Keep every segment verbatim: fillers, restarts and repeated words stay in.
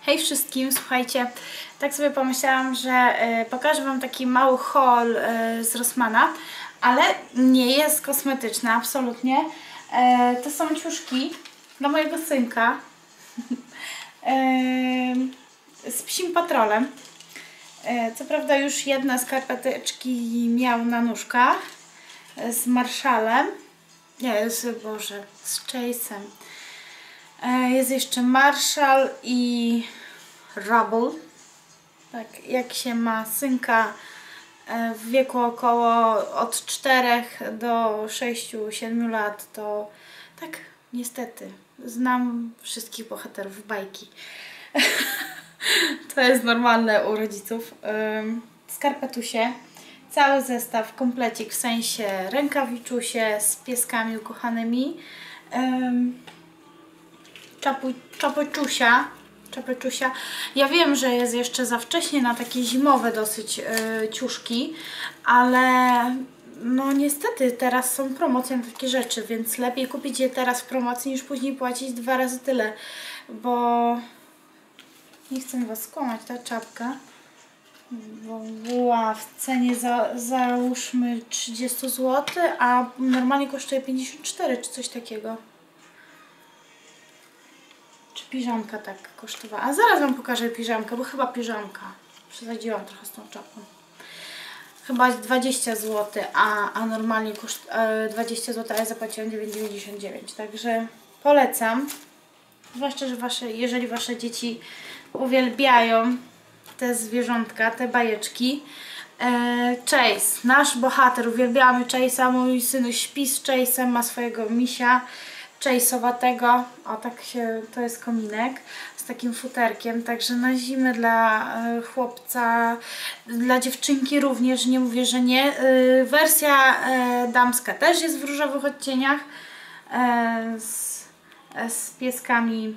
Hej wszystkim, słuchajcie, tak sobie pomyślałam, że y, pokażę Wam taki mały haul y, z Rossmana, ale nie jest kosmetyczny, absolutnie. Y, to są ciuszki dla mojego synka y, z Psim Patrolem. Y, co prawda już jedne skarpeteczki miał na nóżkach y, z Marshallem, nie, z, Boże, z Chase'em. Jest jeszcze Marshall i Rubble. Tak, jak się ma synka w wieku około od czterech do sześciu siedmiu lat, to tak, niestety, znam wszystkich bohaterów bajki. To jest normalne u rodziców. Skarpetusie, cały zestaw, komplecik, w sensie rękawiczusie z pieskami ukochanymi. Czapu, czapoczusia, czapoczusia. Ja wiem, że jest jeszcze za wcześnie na takie zimowe dosyć yy, ciuszki, ale no niestety teraz są promocje na takie rzeczy, więc lepiej kupić je teraz w promocji niż później płacić dwa razy tyle, bo nie chcę Was skłamać, ta czapka bo była w cenie za, załóżmy trzydzieści złotych, a normalnie kosztuje pięćdziesiąt cztery czy coś takiego. Czy piżamka tak kosztowała? A zaraz Wam pokażę piżamkę, bo chyba piżamka. Przesadziłam trochę z tą czapką. Chyba dwadzieścia złotych, a, a normalnie koszt e, dwadzieścia złotych, a ja zapłaciłam dziewięć dziewięćdziesiąt dziewięć. Także polecam. Zwłaszcza, że wasze, jeżeli Wasze dzieci uwielbiają te zwierzątka, te bajeczki. E, Chase, nasz bohater. Uwielbiamy Chase'a. Mój syn śpi z Chase'em, ma swojego misia Chase'owatego, o tak się, to jest kominek z takim futerkiem, także na zimę dla y, chłopca, dla dziewczynki również, nie mówię, że nie. Y, wersja y, damska też jest w różowych odcieniach y, z, z pieskami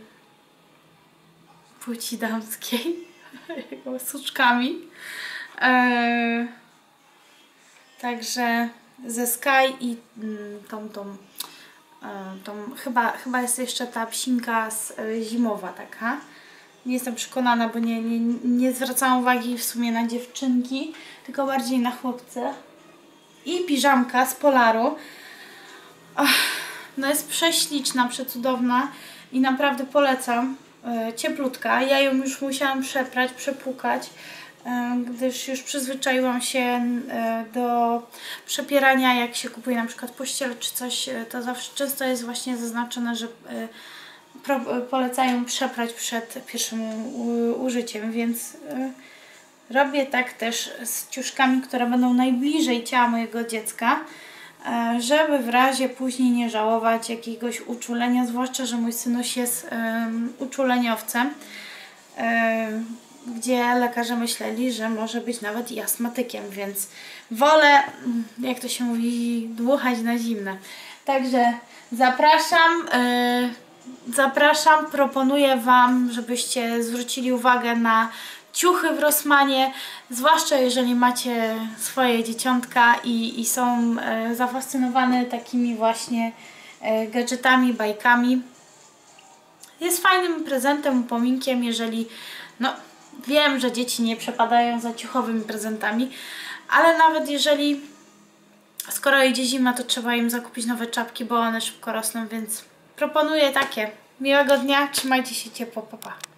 płci damskiej, suczkami. Y, także ze Sky i y, tą tą Tą, chyba, chyba jest jeszcze ta psinka z, y, zimowa taka. Nie jestem przekonana, bo nie, nie, nie zwracałam uwagi w sumie na dziewczynki, tylko bardziej na chłopce. I piżamka z Polaru. Och, no jest prześliczna, przecudowna i naprawdę polecam. Y, cieplutka. Ja ją już musiałam przeprać, przepłukać, gdyż już przyzwyczaiłam się do przepierania, jak się kupuje na przykład pościel czy coś, to zawsze często jest właśnie zaznaczone, że polecają przeprać przed pierwszym użyciem, więc robię tak też z ciuszkami, które będą najbliżej ciała mojego dziecka, żeby w razie później nie żałować jakiegoś uczulenia, zwłaszcza, że mój synuś jest uczuleniowcem, gdzie lekarze myśleli, że może być nawet i astmatykiem, więc wolę, jak to się mówi, dmuchać na zimne. Także zapraszam, yy, zapraszam, proponuję Wam, żebyście zwrócili uwagę na ciuchy w Rossmanie, zwłaszcza jeżeli macie swoje dzieciątka i, i są yy, zafascynowane takimi właśnie yy, gadżetami, bajkami. Jest fajnym prezentem, upominkiem, jeżeli no wiem, że dzieci nie przepadają za ciuchowymi prezentami, ale nawet jeżeli, skoro idzie zima, to trzeba im zakupić nowe czapki, bo one szybko rosną, więc proponuję takie. Miłego dnia, trzymajcie się ciepło, pa pa.